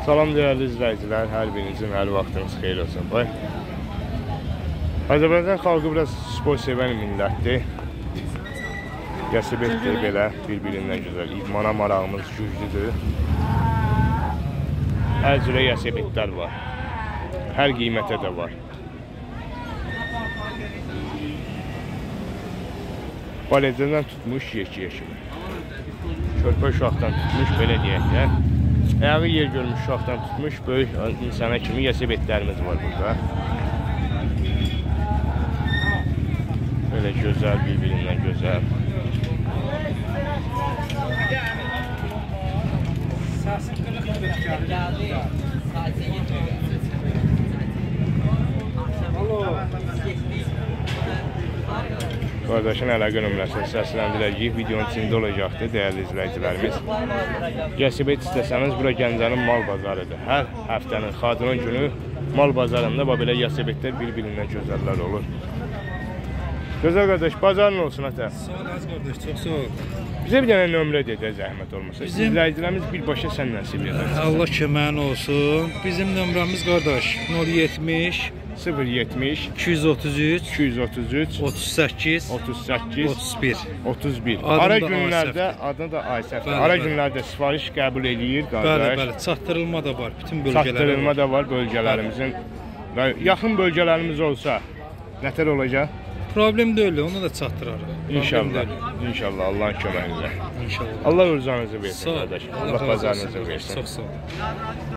Salam değerli izləyicilər, hər birinizin hər vaxtınız xeyir olsun. Azərbaycan xalqı biraz spor sevən millətdir. Yəsibətdir belə, bir-birindən gözəl. İdmana marağımız güclüdür. Hər cürə yəsibətlər var. Hər qiymətə də var. Balecədən tutmuş yekiyə kimi. Körpə uşaqdan tutmuş, belə deyək də. Ayağı yer görmüş uşaqdan tutmuş, böyük insana kimi yəsibətlərimiz var burada. Böyle gözəl, bir-birindən gözəl. Qardaşın əlaqə nömrəsini səsləndirəcəyik. Videonun içində olacaqdır, dəyərli izləyicilərimiz. Yəsibət istəsəniz, bura Gəncənin mal bazarıdır. Hər həftənin Xadron günü mal bazarında belə yəsibətlər bir-birindən gözəllər olur. Gözəl qardaş, bazarın olsun ata. Sağ ol az qardaş, çox sağ ol. Bizə bir dənə nömrə deyə zəhmət olmasa. İzləyicilərimiz birbaşa səndən seviyorlar. Allah köməyin olsun. Bizim nömrəmiz qardaş 070 070 233 233 38 38 31 31. Adım Ara da günlərdə, adını da Aysəfdir. Ara günlərdə sifariş qəbul eləyir qardaş. Bəli, çatdırılma da var bütün bölgələrdə. Çatdırılma da var bölgələrimizin. Yaxın bölgələrimiz olsa nətər olacaq? Problem deyil, onu da çatdırarıq. İnşallah. İnşallah Allahın köməyi ilə. İnşallah. Allah rızanızı versin Sağ ol. qardaş. Allah bazarınızı versin. Çox sağ ol.